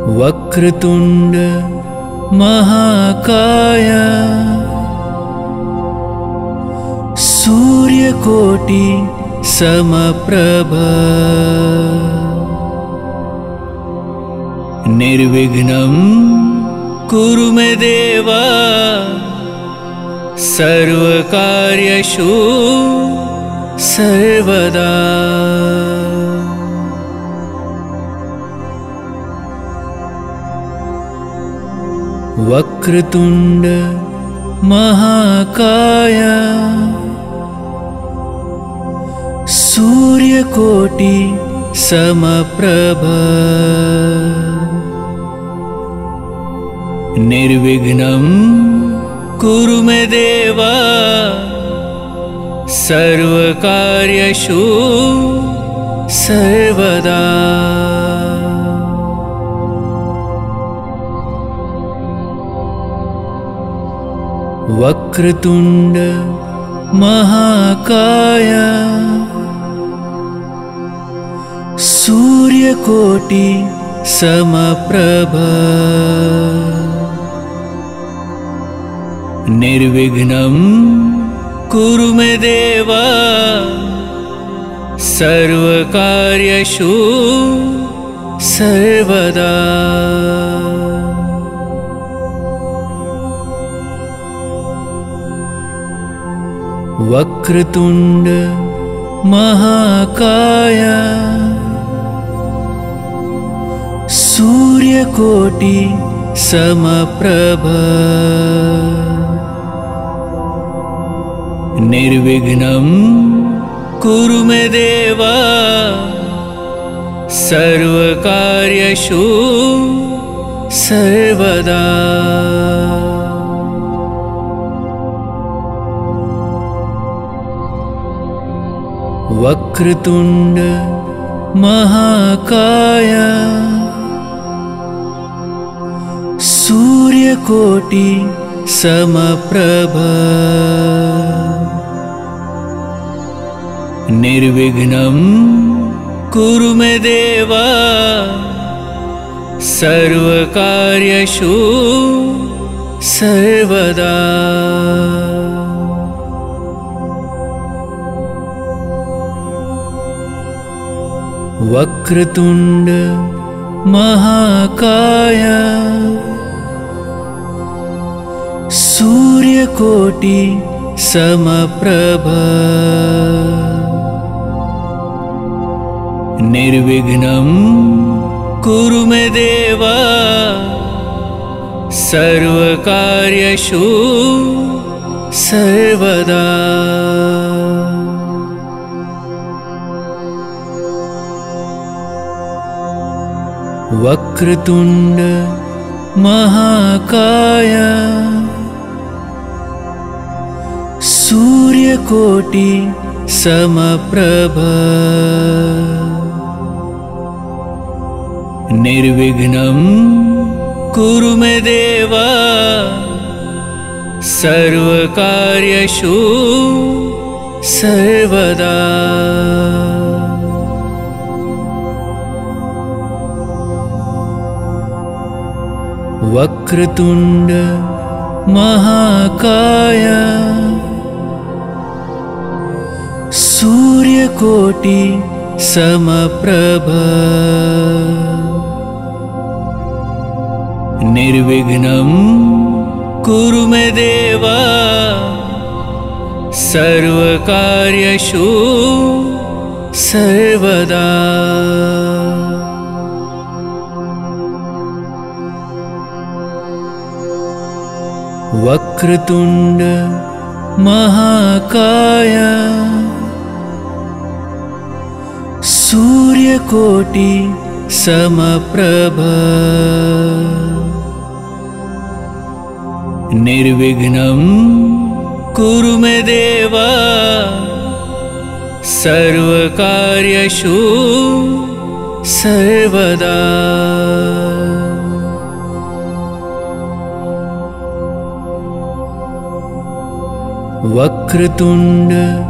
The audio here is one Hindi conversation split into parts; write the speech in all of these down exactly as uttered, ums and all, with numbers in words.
वक्रतुंड महाकाय सूर्यकोटि समप्रभ निर्विघ्नं कुरु मे देव सर्वकार्येषु सर्वदा। वक्रतुंड महाकाय सूर्यकोटि समप्रभ निर्विघ्नं कुरु मे देव सर्वकार्येषु सर्वदा। वक्रतुंड महाकाय सूर्यकोटि समप्रभ निर्विघ्नं कुरु मे देव सर्वकार्येषु सर्वदा। वक्रतुंड महाकाय सूर्यकोटि समप्रभ निर्विघ्नं कुरु मे देव सर्वकार्येषु सर्वदा। वक्रतुंड महाकाय सूर्यकोटि समप्रभ निर्विघ्नं कुरु मे देव सर्वकार्येषु सर्वदा। वक्रतुंड महाकाय सूर्यकोटि समप्रभ निर्विघ्नं कुरु मे देव सर्वकार्येषु सर्वदा। वक्रतुंड महाकाय सूर्यकोटि समप्रभ निर्विघ्नं कुरु मे देव सर्वकार्येषु सर्वदा। वक्रतुंड महाकाय सूर्यकोटि समप्रभ निर्विघ्नं कुरु मे देव सर्वकार्येषु सर्वदा। वक्रतुंड महाकाय सूर्यकोटि समप्रभ निर्विघ्नं कुरु मे देव सर्वकार्येषु सर्वदा। वक्रतुंड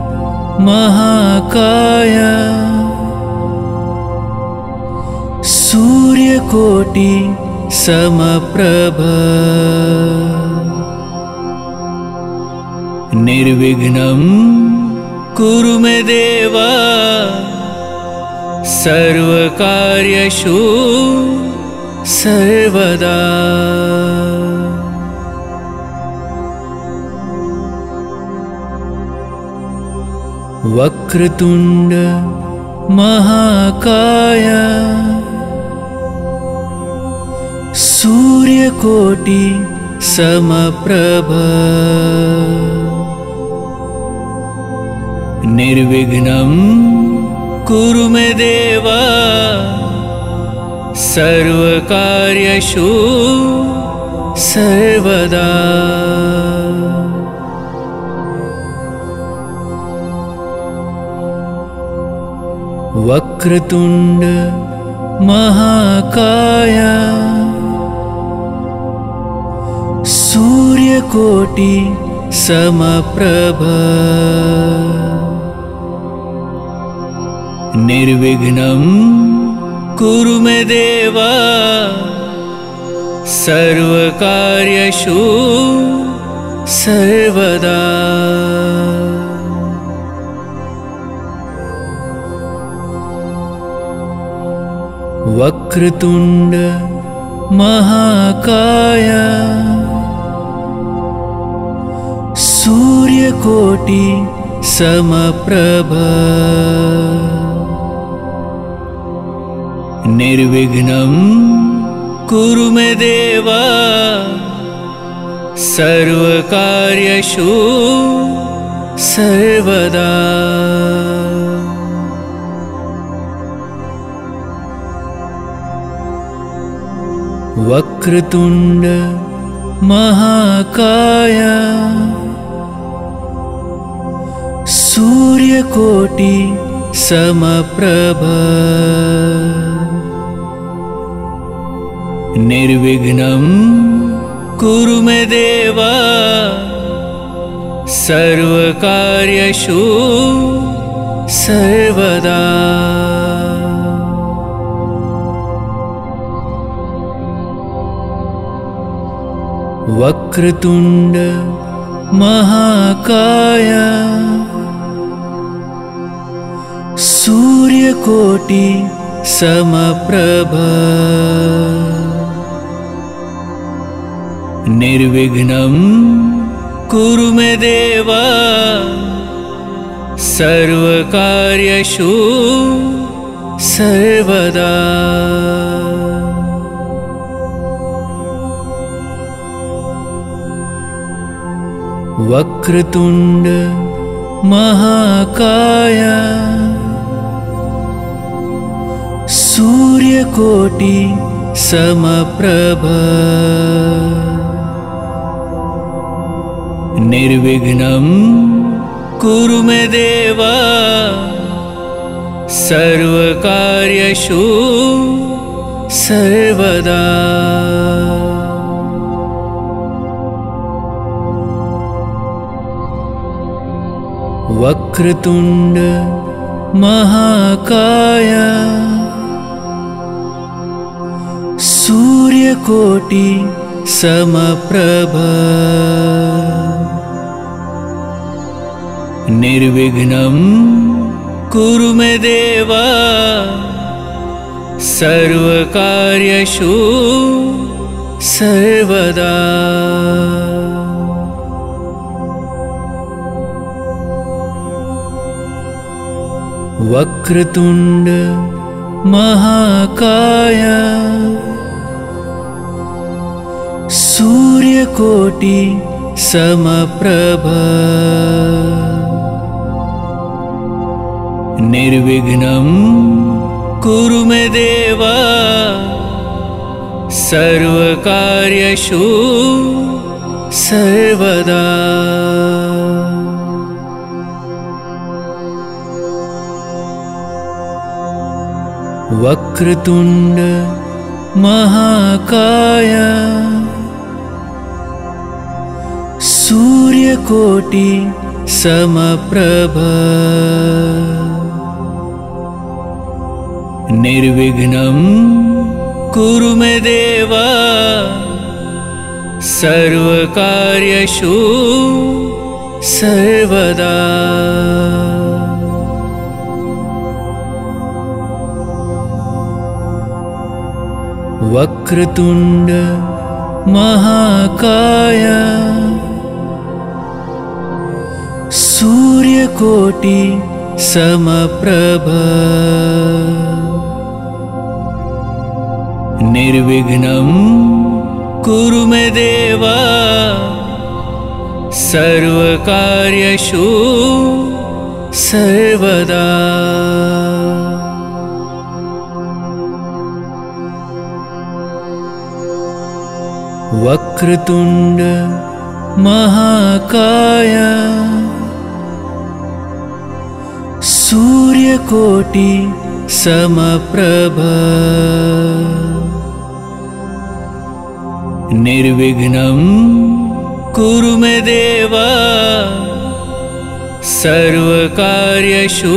महाकाय सूर्यकोटि समप्रभ निर्विघ्नं कुरु मे देव सर्वकार्येषु सर्वदा। वक्रतुंड महाकाय सूर्यकोटि समप्रभ निर्विघ्नं कुरु मे देव सर्वकार्येषु सर्वदा। वक्रतुंड महाकाय सूर्यकोटि समप्रभ निर्विघ्नं कुरु मे देव सर्वकार्येषु सर्वदा। वक्रतुंड महाकाय सूर्यकोटि समप्रभ निर्विघ्नं कुरु मे देव सर्वकार्येषु सर्वदा। वक्रतुंड महाकाय सूर्यकोटि समप्रभ निर्विघ्नं कुरु मे देव सर्वकार्येषु सर्वदा। वक्रतुंड महाकाय सूर्यकोटि समप्रभ निर्विघ्नं कुरु मे देव सर्वकार्येषु सर्वदा। वक्रतुंड महाकाय सूर्यकोटि समप्रभ निर्विघ्नं कुरु मे देव सर्वकार्येषु सर्वदा। वक्रतुंड महाकाय सूर्यकोटि समप्रभ निर्विघ्नं कुरु मे देव सर्वकार्येषु सर्वदा। वक्रतुंड महाकाय सूर्यकोटि समप्रभ निर्विघ्नं कुरु मे देव सर्वकार्येषु सर्वदा। वक्रतुंड महाकाय सूर्यकोटि समप्रभ निर्विघ्नं कुरु मे देव सर्वकार्येषु सर्वदा। वक्रतुंड महाकाय सूर्यकोटि समप्रभ निर्विघ्नं कुरु मे देव सर्वकार्येषु सर्वदा। वक्रतुंड महाकाय सूर्यकोटि समप्रभ निर्विघ्नं कुरु मे देव सर्वकार्येषु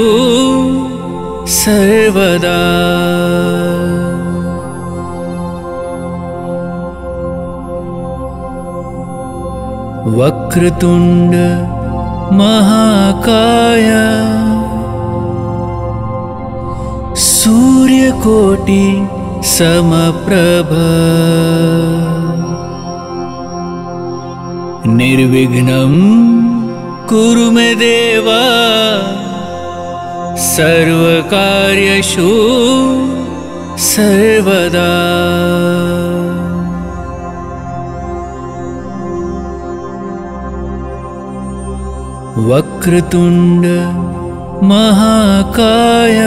सर्वदा। वक्रतुंड महाकाय सूर्यकोटि समप्रभ निर्विघ्नं कुरु मे देव सर्वकार्येषु सर्वदा। वक्रतुंड महाकाय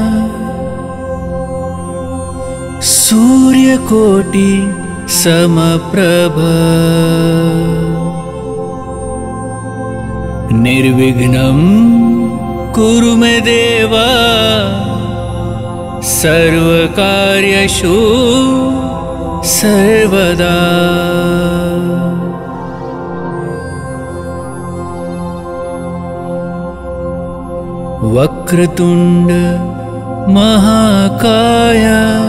सूर्यकोटि समप्रभ निर्विघ्नं कुरु मे देव सर्वकार्येषु सर्वदा। वक्रतुंड महाकाय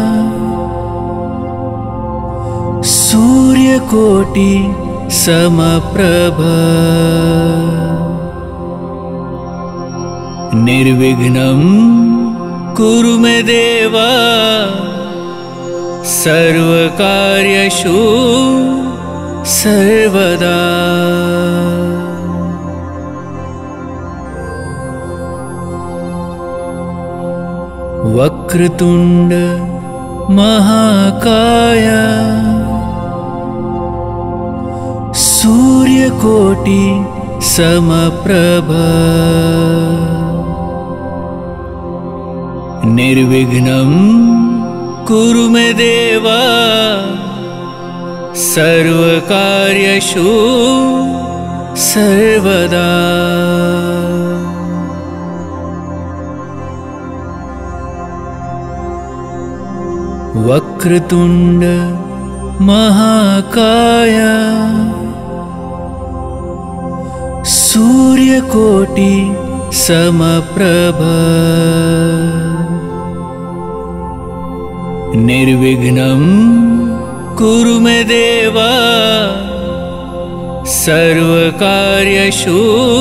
सूर्यकोटि समप्रभ निर्विघ्नं कुरु मे देव सर्वकार्येषु सर्वदा। वक्रतुंड महाकाय सूर्यकोटि समप्रभ निर्विघ्नं कुरु मे देव सर्वकार्येषु सर्वदा। वक्रतुंड महाकाय सूर्यकोटि समप्रभ निर्विघ्नं कुरु मे देव सर्वकार्येषु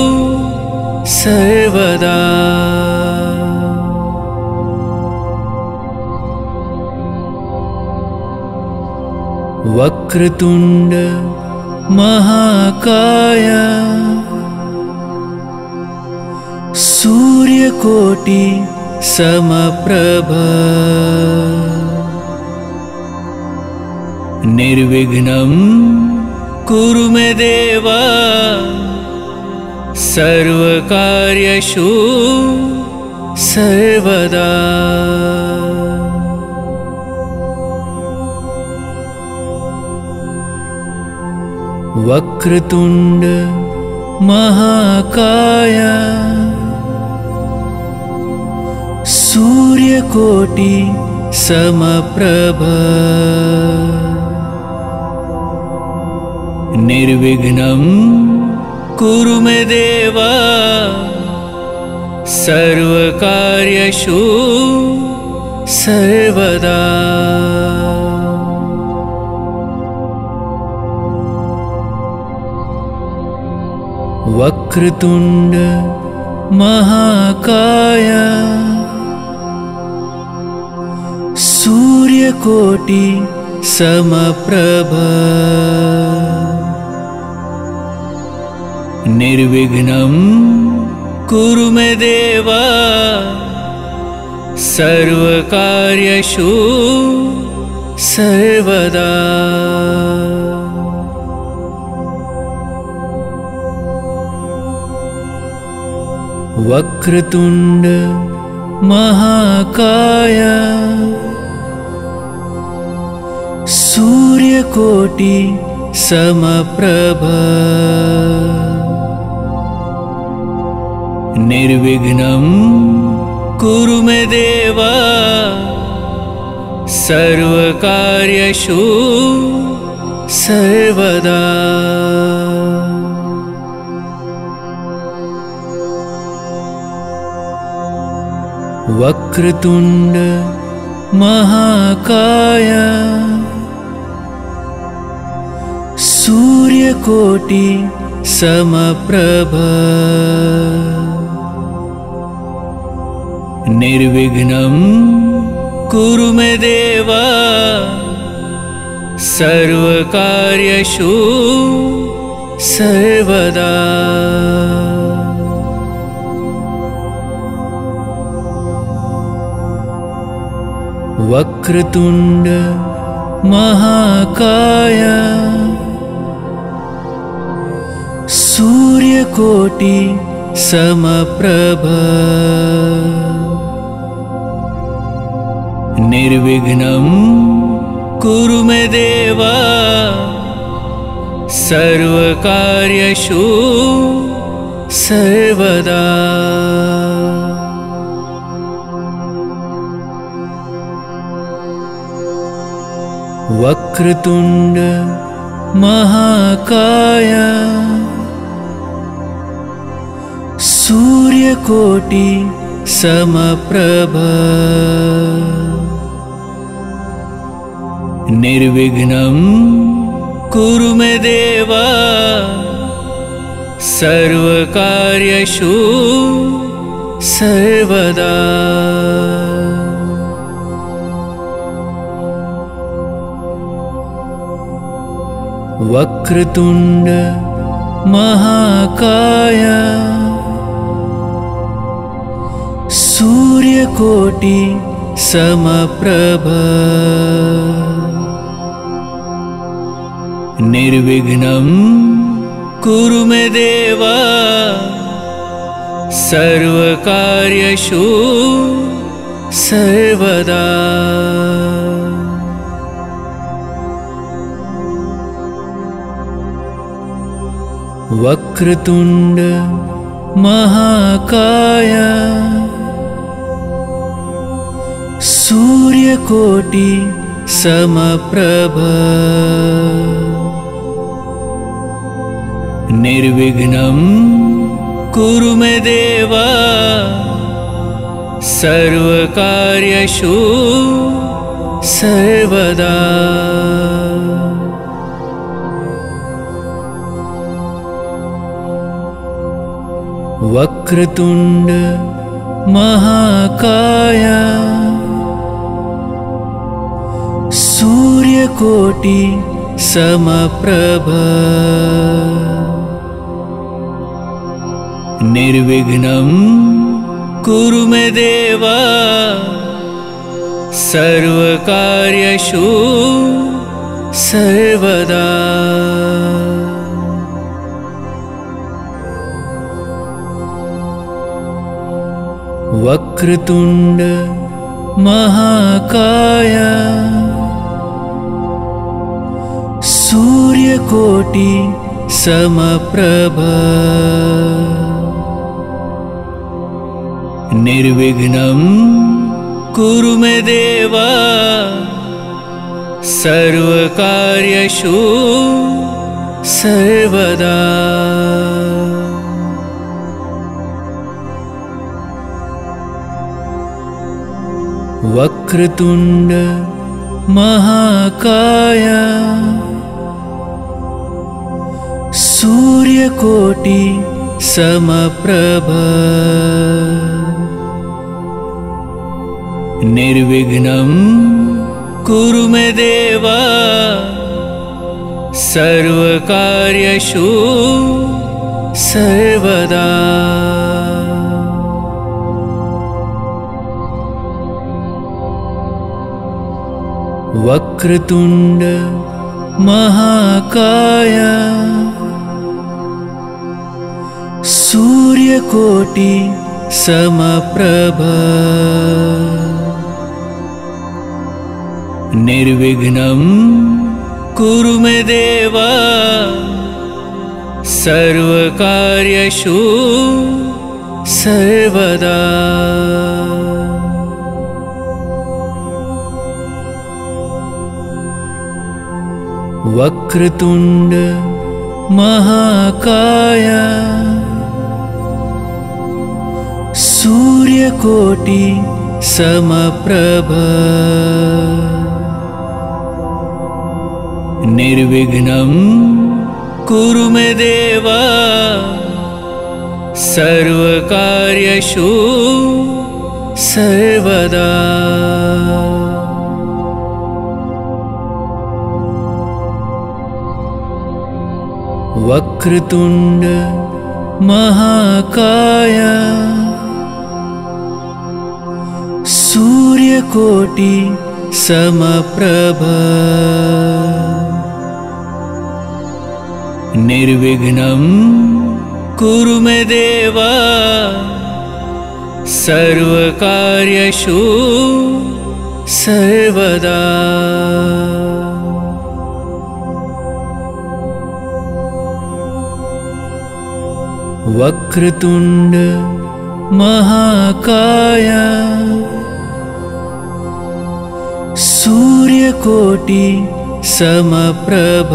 सर्वदा। वक्रतुंड महाकाय सूर्यकोटि समप्रभ निर्विघ्नं कुरु मे देव सर्वकार्येषु सर्वदा। वक्रतुंड महाकाय सूर्यकोटि समप्रभ निर्विघ्नं कुरु मे देव सर्वकार्येषु सर्वदा। वक्रतुंड महाकाय सूर्यकोटि समप्रभा निर्विघ्नं कुरु मे देव सर्वकार्येषु सर्वदा। वक्रतुंड महाकाय सूर्यकोटि समप्रभा निर्विघ्नं कुरु मे देव सर्वकार्येषु सर्वदा। वक्रतुंड महाकाय सूर्यकोटि समप्रभा निर्विघ्नं कुरु मे देव सर्वकार्येषु सर्वदा। वक्रतुंड महाकाय सूर्यकोटि समप्रभा निर्विघ्नं कुरु मे देव सर्वकार्येषु सर्वदा। वक्रतुंड महाकाय सूर्यकोटि समप्रभा निर्विघ्नं कुरु मे देव सर्वकार्येषु सर्वदा। वक्रतुंड महाकाय सूर्यकोटि समप्रभा निर्विघ्नं कुरु मे देव सर्वकार्येषु सर्वदा। वक्रतुंड महाकाय सूर्यकोटि समप्रभा निर्विघ्नं कुरु मे देव सर्वकार्येषु सर्वदा। वक्रतुंड महाकाय सूर्यकोटि समप्रभा निर्विघ्नं कुरु मे देव सर्वकार्येषु सर्वदा। वक्रतुंड महाकाय सूर्यकोटि समप्रभा निर्विघ्नं कुरु मे देव सर्वकार्येषु सर्वदा। वक्रतुंड महाकाय सूर्यकोटि समप्रभ निर्विघ्नं कुरु मे देव सर्वकार्येषु सर्वदा। वक्रतुंड महाकाय सूर्यकोटि समप्रभ निर्विघ्नं कुरु मे देव सर्वकार्येषु सर्वदा। वक्रतुंड महाकाय सूर्यकोटि समप्रभ निर्विघ्नं कुरु मे देव सर्वकार्येषु सर्वदा। वक्रतुंड महाकाय सूर्यकोटि समप्रभ निर्विघ्नं कुरु मे देव सर्वकार्येषु सर्वदा। वक्रतुंड महाकाय सूर्यकोटि समप्रभ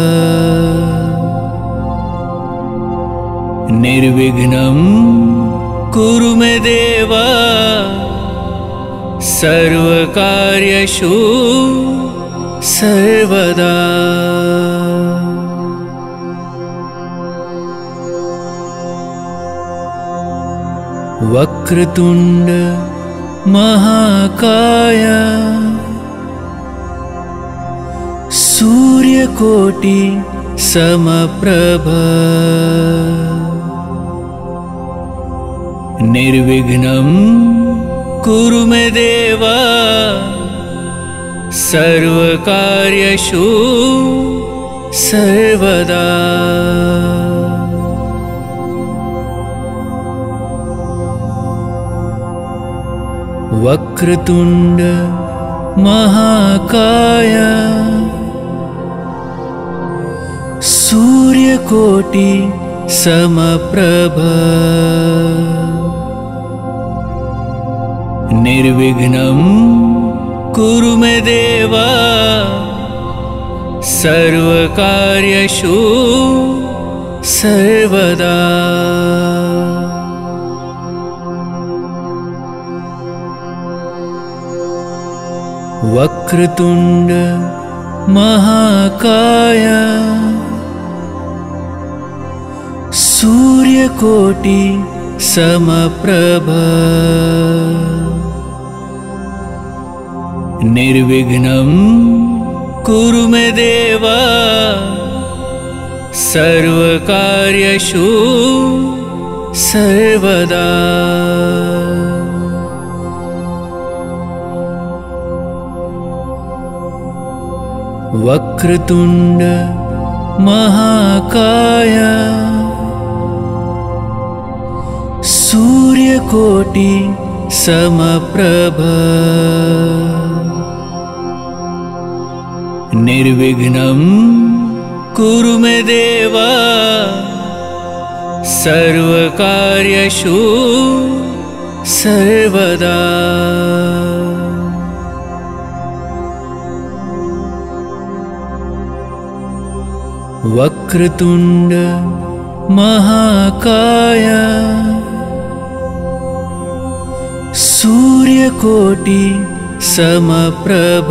निर्विघ्नं कुरु मे देव सर्वकार्येषु सर्वदा। वक्रतुंड महाकाय सूर्यकोटि समप्रभ निर्विघ्नं कुरु मे देव सर्वकार्येषु सर्वदा। वक्रतुंड महाकाय सूर्यकोटि समप्रभ निर्विघ्नं कुरु मे देव सर्वकार्येषु सर्वदा। वक्रतुंड महाकाय सूर्यकोटि समप्रभ निर्विघ्नं कुरु मे देव सर्वकार्येषु सर्वदा। वक्रतुंड महाकाय सूर्यकोटि समप्रभ निर्विघ्नं कुरु मे देव सर्वकार्येषु सर्वदा। वक्रतुंड महाकाय सूर्यकोटि समप्रभ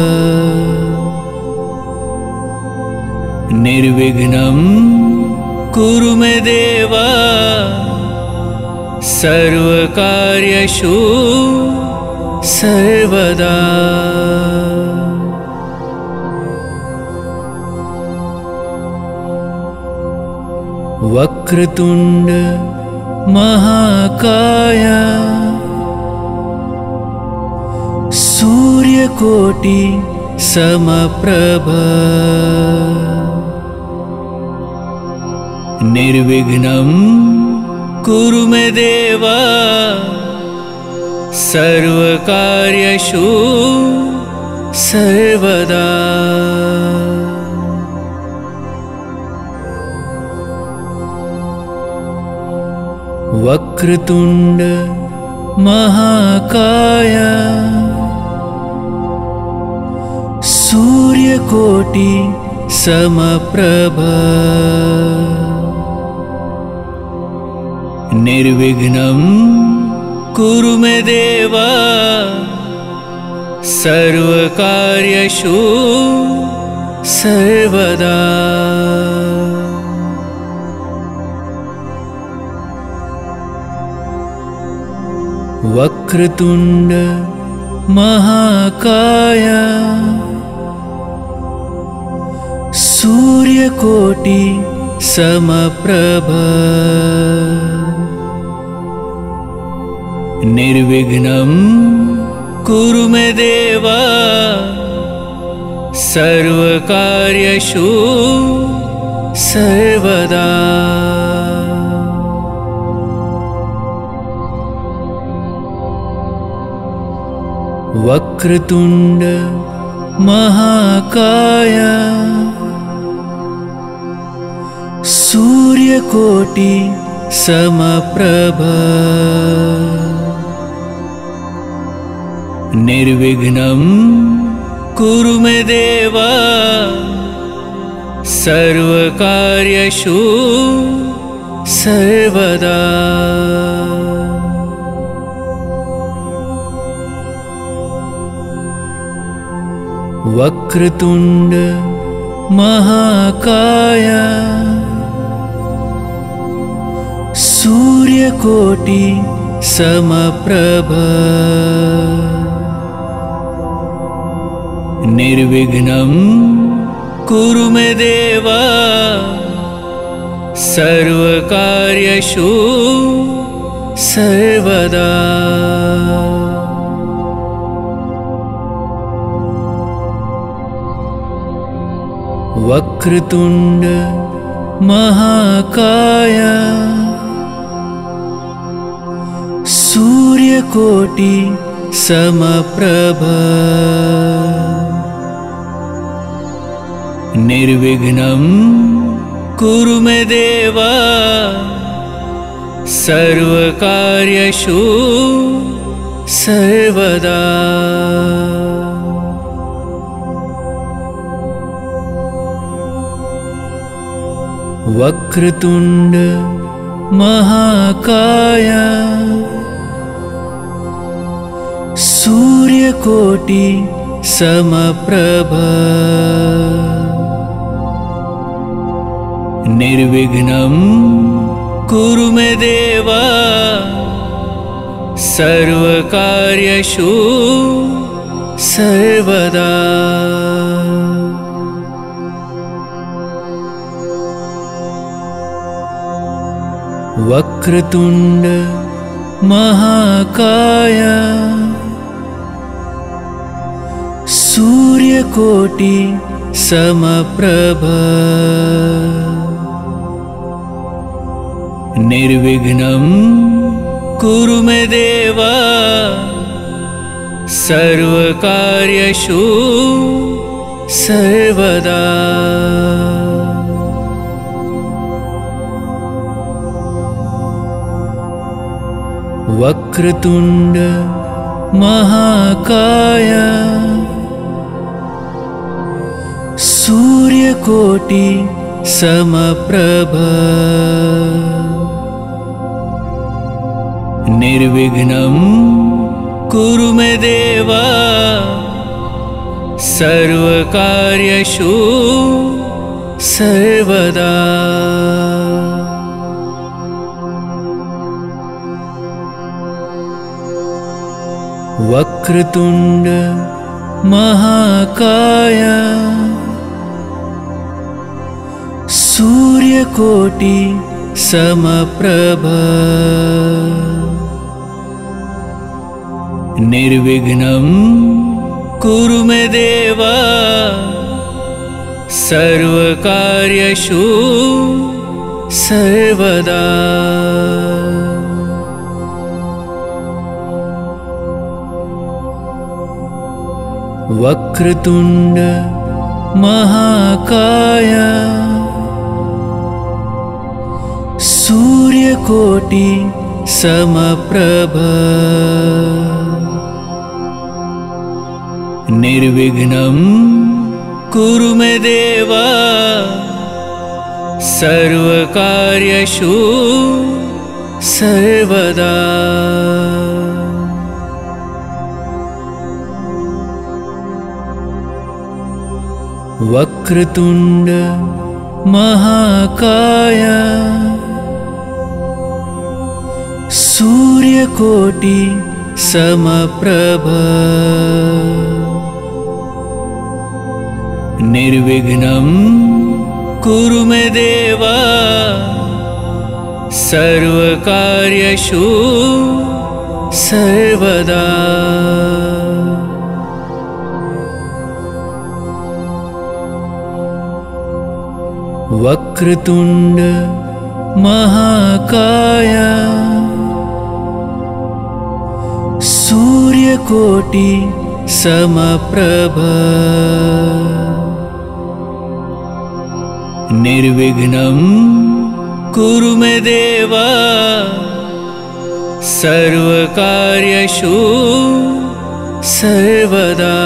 निर्विघ्नं कुरु मे देव सर्वकार्येषु सर्वदा। वक्रतुंड महाकाय सूर्यकोटि समप्रभ निर्विघ्नं कुरु मे देव सर्वकार्येषु सर्वदा। वक्रतुंड महाकाय सूर्यकोटि समप्रभ निर्विघ्नं कुरु मे देव सर्वकार्येषु सर्वदा। वक्रतुंड महाकाय सूर्यकोटि समप्रभ निर्विघ्नं कुरु मे देव सर्वकार्येषु सर्वदा। वक्रतुंड महाकाय सूर्यकोटि समप्रभ निर्विघ्नं कुरु मे देव सर्वकार्येषु सर्वदा। वक्रतुंड महाकाय सूर्यकोटि समप्रभ निर्विघ्नं कुरु मे देव सर्वकार्येषु सर्वदा। वक्रतुंड महाकाय सूर्यकोटि समप्रभ निर्विघ्नं कुरु मे देव सर्वकार्येषु सर्वदा। वक्रतुंड महाकाय सूर्यकोटि समप्रभ निर्विघ्नं कुरु मे देव सर्वकार्येषु सर्वदा। वक्रतुंड महाकाय सूर्यकोटि समप्रभ निर्विघ्नं कुरु मे देव सर्वकार्येषु सर्वदा। वक्रतुंड महाकाय सूर्यकोटि समप्रभ निर्विघ्नं कुरु मे देव सर्वकार्येषु सर्वदा। वक्रतुंड महाकाय सूर्यकोटि समप्रभ निर्विघ्नं कुरु मे देव सर्वकार्येषु सर्वदा। वक्रतुंड महाकाय सूर्यकोटि समप्रभ निर्विघ्नं कुरु मे देव सर्वकार्येषु सर्वदा। वक्रतुंड महाकाय सूर्यकोटि समप्रभ निर्विघ्नं कुरु मे देव सर्वकार्येषु सर्वदा। वक्रतुंड महाकाय सूर्यकोटि समप्रभ निर्विघ्नं कुरु मे देव सर्वकार्येषु सर्वदा।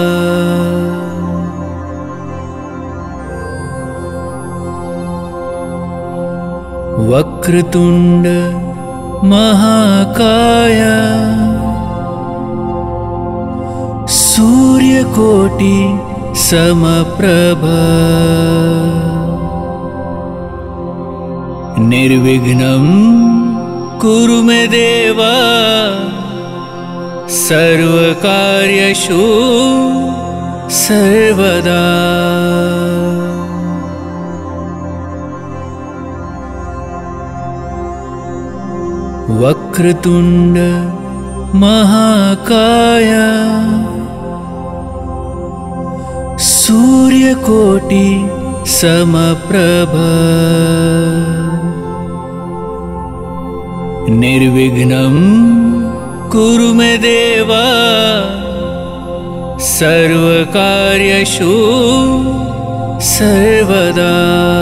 वक्रतुंड महाकाय सूर्यकोटि समप्रभ निर्विघ्नं कुरु मे देव सर्वकार्येषु सर्वदा। वक्रतुंड महाकाय सूर्यकोटि समप्रभ निर्विघ्नं कुरु मे देव सर्वकार्येषु सर्वदा।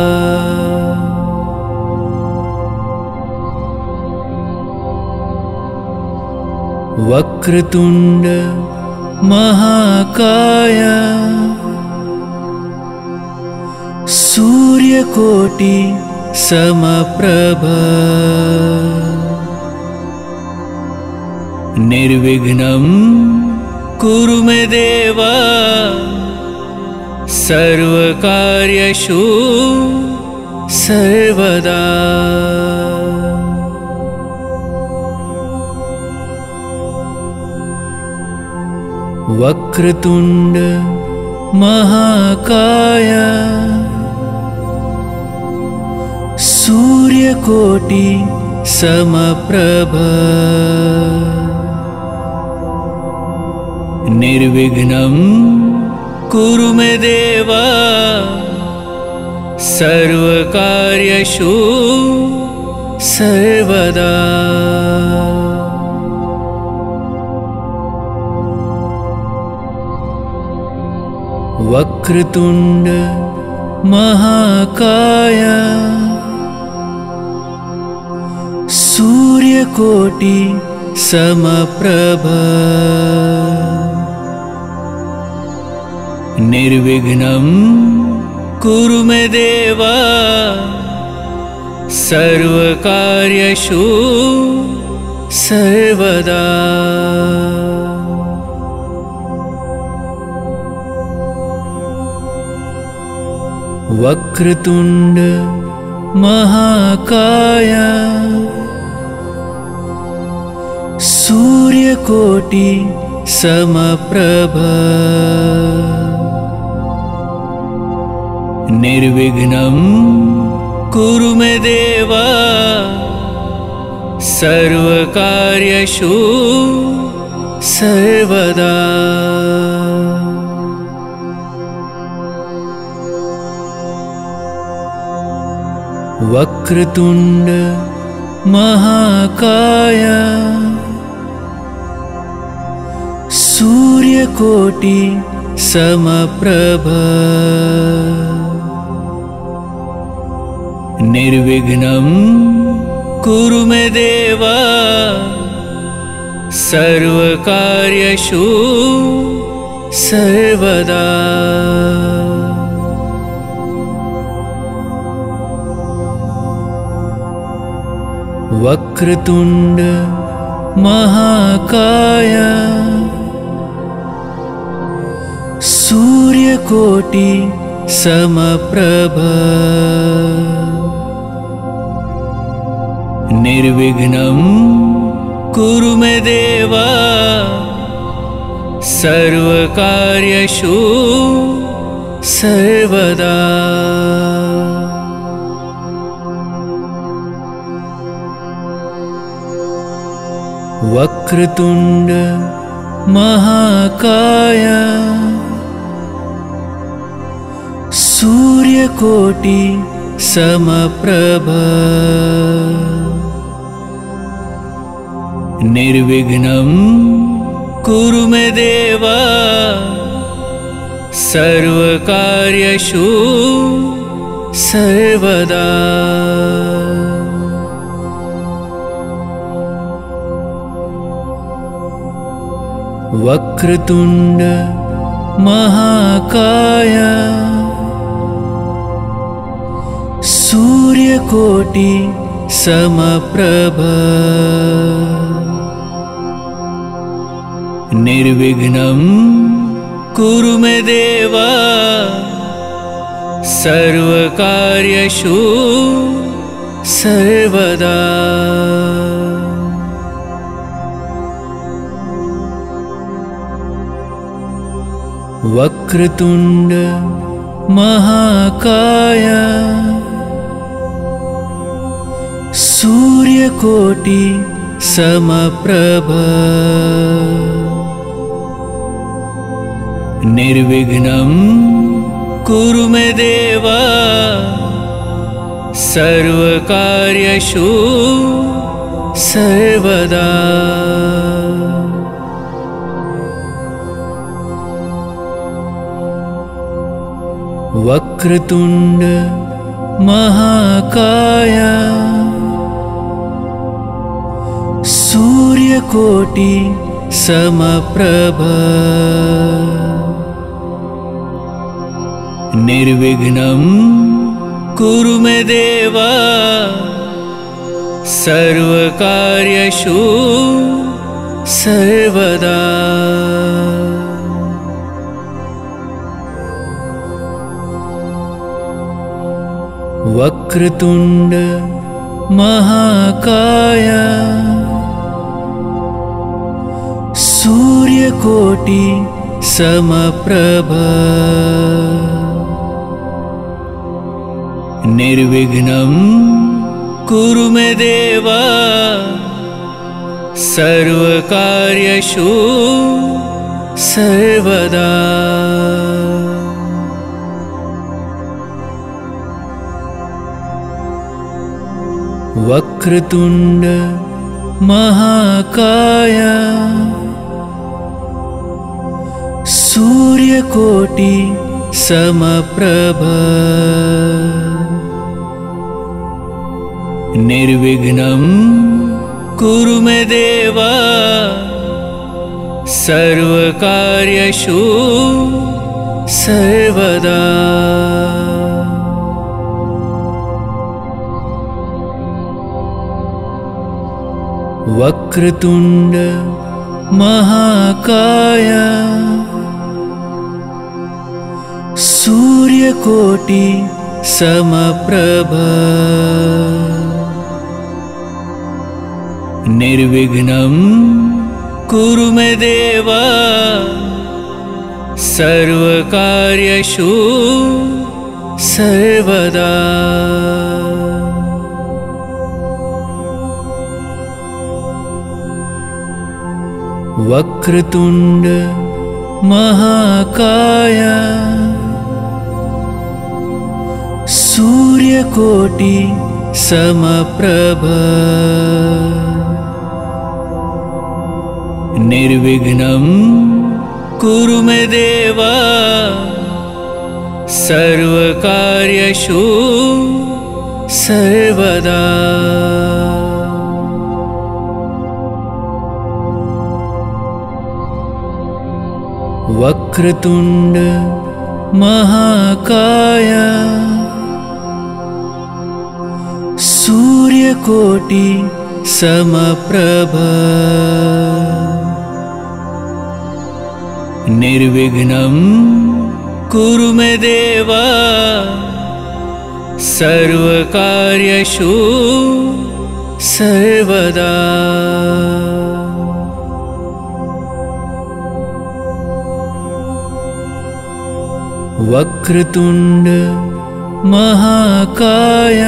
वक्रतुंड महाकाय सूर्यकोटि समप्रभ निर्विघ्नं कुरु मे देव सर्वकार्येषु सर्वदा। वक्रतुंड महाकाय सूर्यकोटि समप्रभ निर्विघ्नं कुरु मे देव सर्वकार्येषु सर्वदा। वक्रतुंड महाकाय सूर्यकोटि समप्रभ निर्विघ्नं कुरु मे देव सर्वकार्येषु सर्वदा। वक्रतुंड महाकाय सूर्यकोटि समप्रभ निर्विघ्नं कुरु मे देव सर्वकार्येषु सर्वदा। वक्रतुंड महाकाय सूर्यकोटि समप्रभ निर्विघ्नं कुरु मे देव सर्वकार्येषु सर्वदा। वक्रतुंड महाकाय सूर्यकोटि समप्रभ निर्विघ्नं कुरु मे देव सर्वकार्येषु सर्वदा। वक्रतुंड महाकाय सूर्यकोटि समप्रभ निर्विघ्नं कुरु मे देव सर्वकार्येषु सर्वदा। वक्रतुंड महाकाय सूर्यकोटि समप्रभ निर्विघ्नं कुरु मे देव सर्वकार्येषु सर्वदा। वक्रतुंड महाकाय सूर्यकोटि समप्रभ निर्विघ्नं कुरु मे देव सर्वकार्येषु सर्वदा। वक्रतुंड महाकाय सूर्यकोटि समप्रभ निर्विघ्नं कुरु मे देव सर्वकार्येषु सर्वदा। वक्रतुंड महाकाय सूर्यकोटि समप्रभ निर्विघ्नं कुरु मे देव सर्वकार्येषु सर्वदा। वक्रतुंड महाकाय सूर्यकोटि समप्रभ निर्विघ्नं कुरु मे देव सर्वकार्येषु सर्वदा। वक्रतुंड महाकाय सूर्यकोटि समप्रभ निर्विघ्नं कुरु मे देव सर्वकार्येषु सर्वदा। वक्रतुंड महाकाय सूर्यकोटि समप्रभ निर्विघ्नं कुरु मे देव सर्वकार्येषु सर्वदा। वक्रतुंड महाकाय सूर्यकोटि समप्रभ निर्विघ्नं कुरु मे देव सर्वकार्येषु सर्वदा। वक्रतुंड महाकाय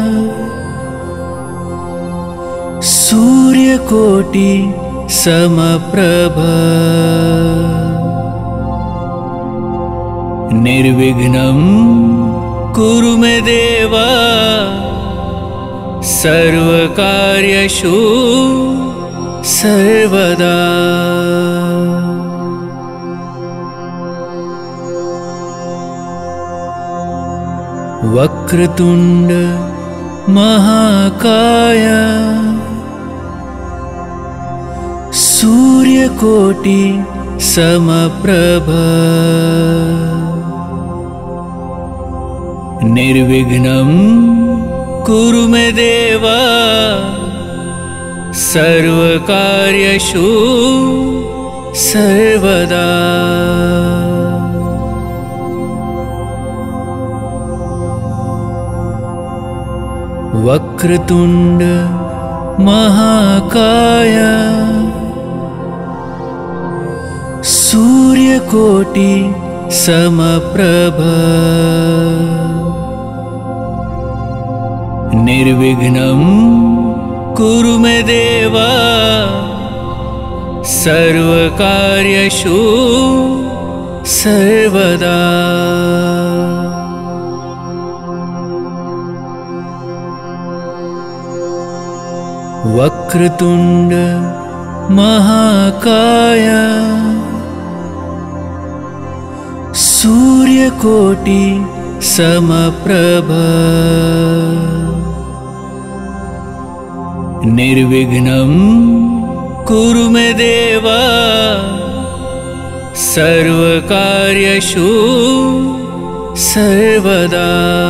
सूर्यकोटि समप्रभ निर्विघ्नं कुरु मे देव सर्वकार्येषु सर्वदा। वक्रतुंड महाकाय सूर्यकोटि समप्रभ निर्विघ्नं कुरु मे देव सर्वकार्येषु सर्वदा। वक्रतुंड महाकाय सूर्यकोटि समप्रभ निर्विघ्नं कुरु मे देव सर्वकार्येषु सर्वदा। वक्रतुंड महाकाय सूर्यकोटि समप्रभ निर्विघ्नं कुरु मे देव सर्वकार्येषु सर्वदा।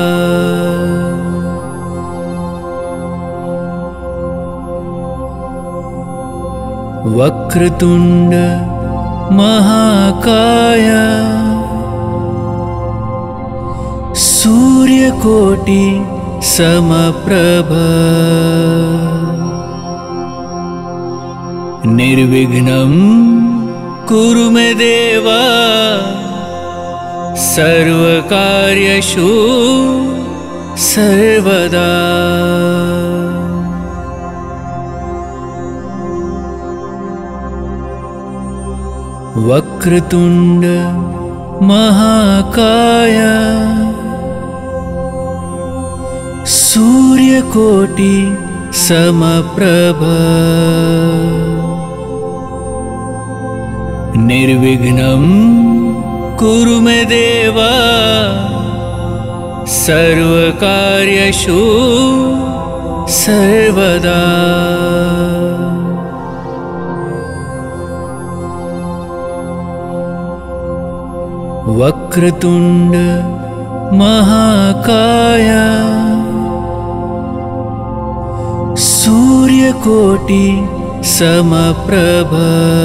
वक्रतुंड महाकाय सूर्यकोटि समप्रभ निर्विघ्नं कुरु मे देव सर्वकार्येषु सर्वदा। वक्रतुंड महाकाय सूर्यकोटि समप्रभ निर्विघ्नं कुरु मे देव सर्वकार्येषु सर्वदा। वक्रतुंड महाकाय सूर्यकोटि समप्रभ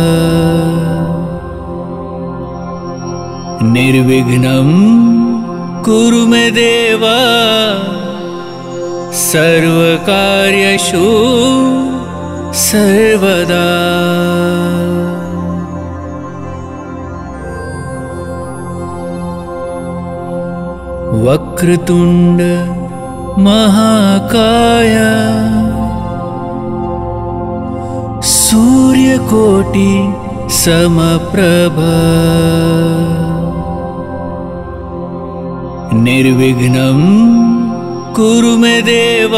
निर्विघ्नं कुरु मे देव सर्वकार्येषु सर्वदा। वक्रतुंड महाकाय सूर्यकोटि समप्रभ निर्विघ्नं कुरु मे देव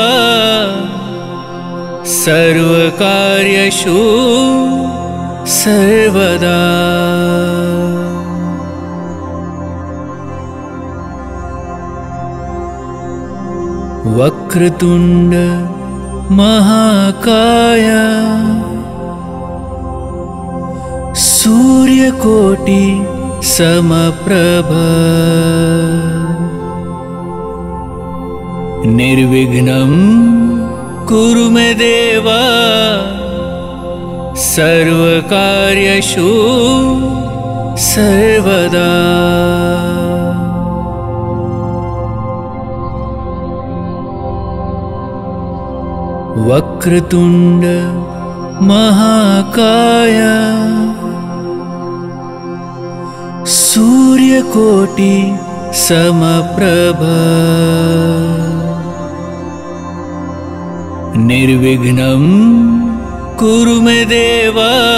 सर्वकार्येषु सर्वदा। वक्रतुंड महाकाय सूर्यकोटि समप्रभ निर्विघ्नं कुरु मे देव सर्वकार्येषु सर्वदा। वक्रतुंड महाकाय सूर्यकोटि समप्रभ निर्विघ्नं कुरु मे देव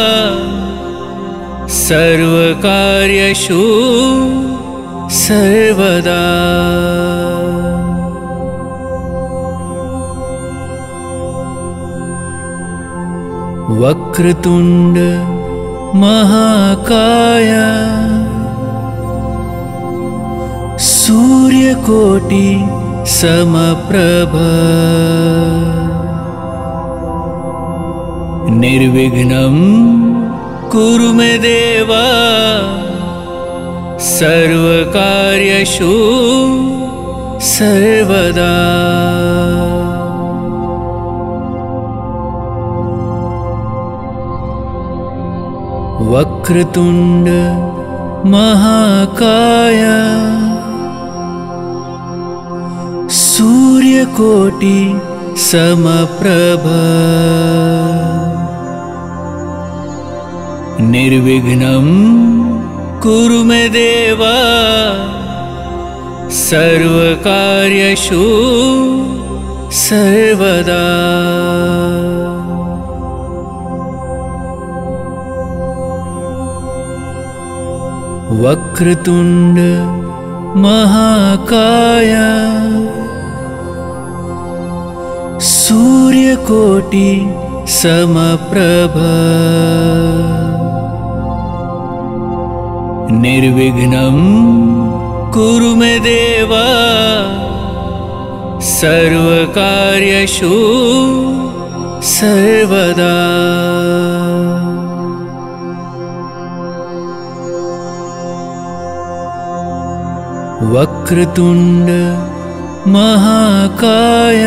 सर्वकार्येषु सर्वदा। वक्रतुंड महाकाय सूर्यकोटि समप्रभ निर्विघ्नं कुरु मे देव सर्वकार्येषु सर्वदा। वक्रतुंड महाकाय सूर्यकोटि समप्रभ निर्विघ्नं कुरु मे देव सर्वकार्येषु सर्वदा। वक्रतुंड महाकाय सूर्यकोटि समप्रभ निर्विघ्नं कुरु मे देव सर्वकार्येषु सर्वदा। वक्रतुंड महाकाय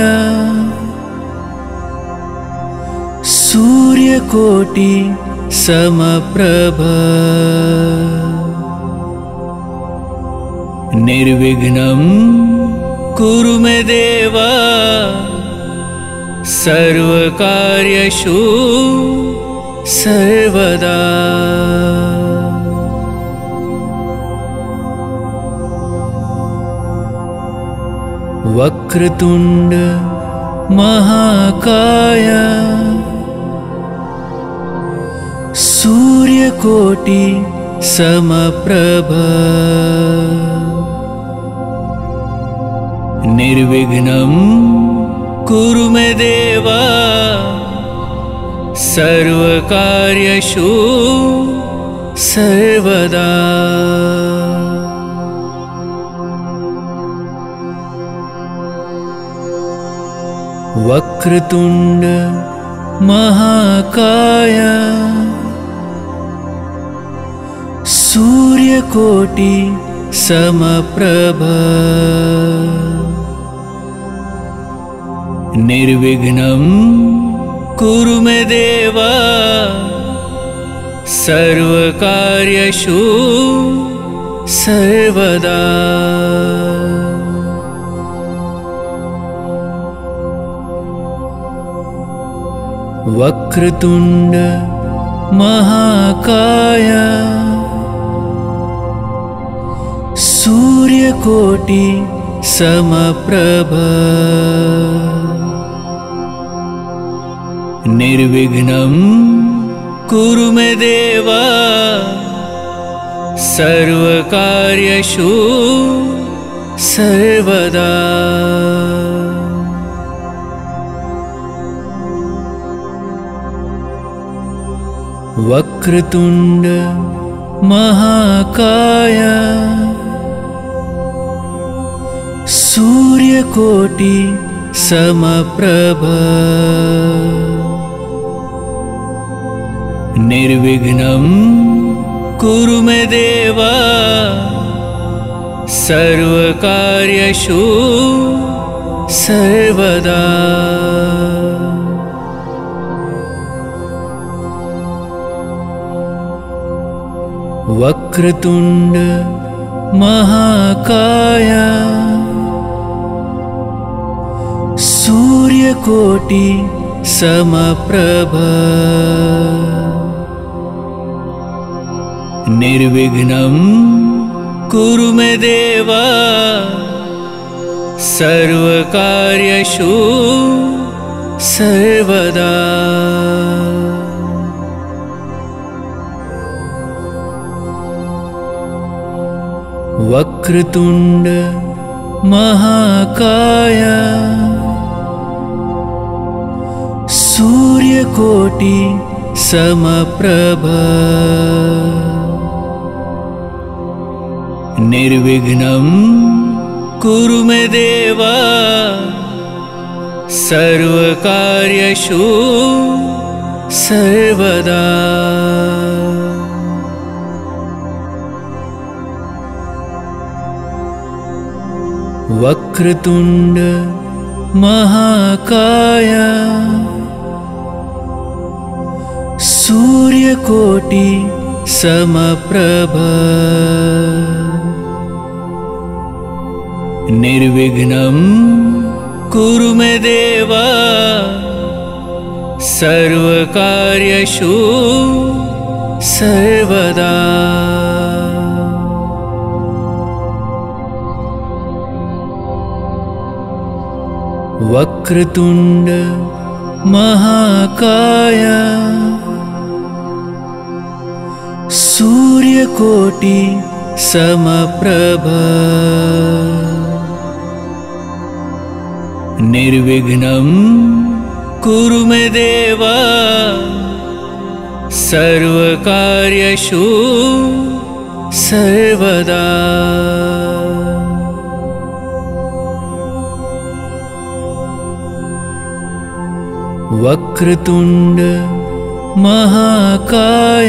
सूर्यकोटि समप्रभ निर्विघ्नं कुरु मे देव सर्वकार्येषु सर्वदा। वक्रतुंड महाकाय सूर्यकोटि समप्रभ निर्विघ्नं कुरु मे देव सर्वकार्येषु सर्वदा। वक्रतुंड महाकाय सूर्यकोटि समप्रभ निर्विघ्नं कुरु मे देव सर्वकार्येषु सर्वदा। वक्रतुंड महाकाय सूर्यकोटि समप्रभ निर्विघ्नं कुरु मे देव सर्वकार्येषु सर्वदा। वक्रतुंड महाकाय सूर्यकोटि समप्रभ निर्विघ्नं कुरु मे देव सर्वकार्येषु सर्वदा। वक्रतुंड महाकाय सूर्यकोटि समप्रभ निर्विघ्नं कुरु मे देव सर्वकार्येषु सर्वदा। वक्रतुंड महाकाय सूर्यकोटि समप्रभ निर्विघ्नं कुरु मे देव सर्वकार्येषु सर्वदा। वक्रतुंड महाकाय सूर्यकोटि समप्रभ निर्विघ्नं कुरु मे देव सर्वकार्येषु सर्वदा। वक्रतुंड महाकाय सूर्यकोटि समप्रभ निर्विघ्नं कुरु मे देव सर्वकार्येषु सर्वदा। वक्रतुंड महाकाय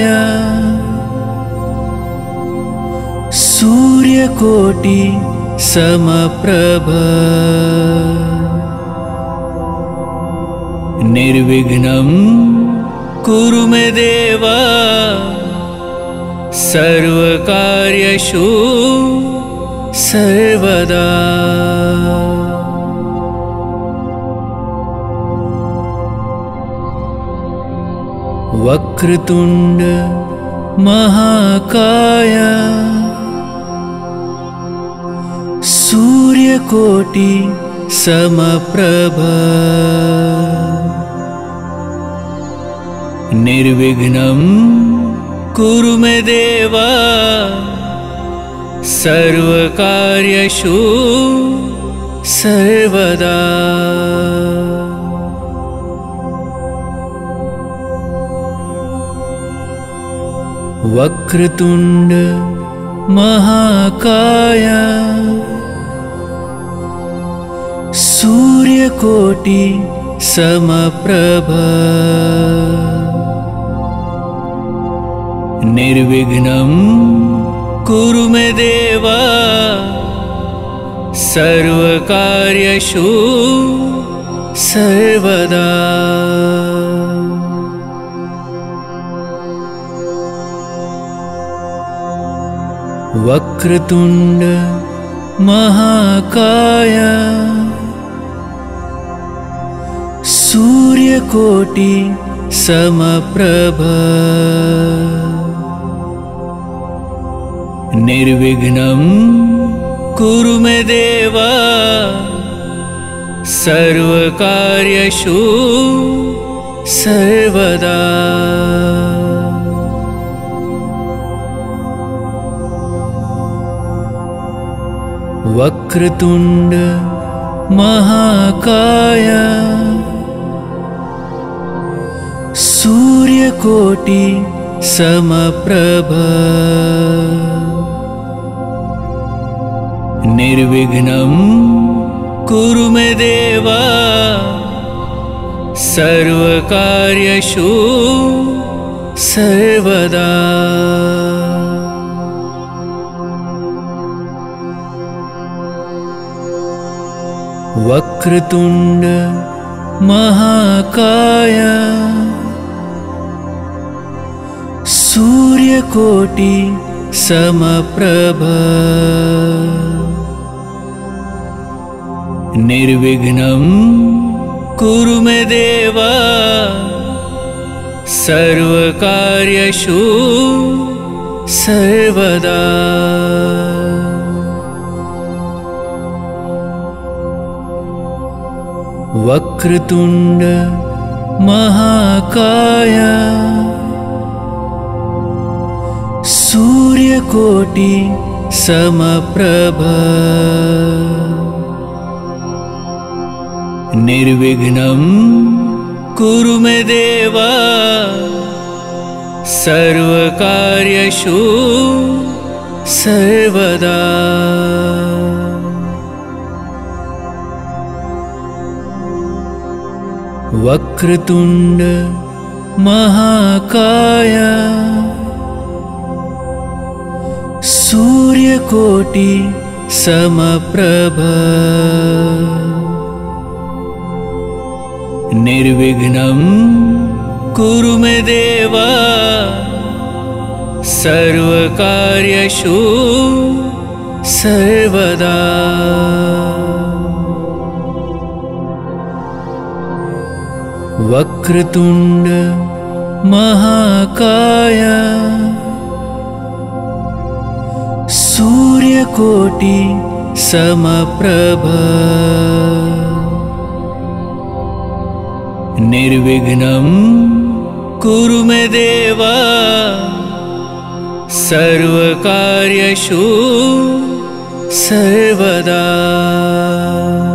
सूर्यकोटि समप्रभ निर्विघ्नं कुरु मे देव सर्वकार्येषु सर्वदा। वक्रतुंड महाकाय सूर्यकोटि समप्रभ निर्विघ्नं कुरु मे देव सर्वकार्येषु सर्वदा। वक्रतुंड महाकाय सूर्यकोटि समप्रभ निर्विघ्नं कुरु मे देव सर्वकार्येषु सर्वदा। वक्रतुंड महाकाय सूर्यकोटि समप्रभ निर्विघ्नं कुरु मे देव सर्वकार्येषु सर्वदा। वक्रतुंड महाकाय सूर्यकोटि समप्रभ निर्विघ्नं कुरु मे देव सर्वकार्येषु सर्वदा। वक्रतुंड महाकाय सूर्यकोटि समप्रभ निर्विघ्नं कुरु मे देव सर्वकार्येषु सर्वदा। वक्रतुंड महाकाय सूर्यकोटि समप्रभ निर्विघ्नं कुरु मे देव सर्वकार्येषु सर्वदा। वक्रतुंड महाकाय सूर्यकोटि समप्रभ निर्विघ्नं कुरु मे देव सर्वकार्येषु सर्वदा। वक्रतुंड महाकाय सूर्यकोटि समप्रभ निर्विघ्नं कुरु मे देव सर्वकार्येषु सर्वदा।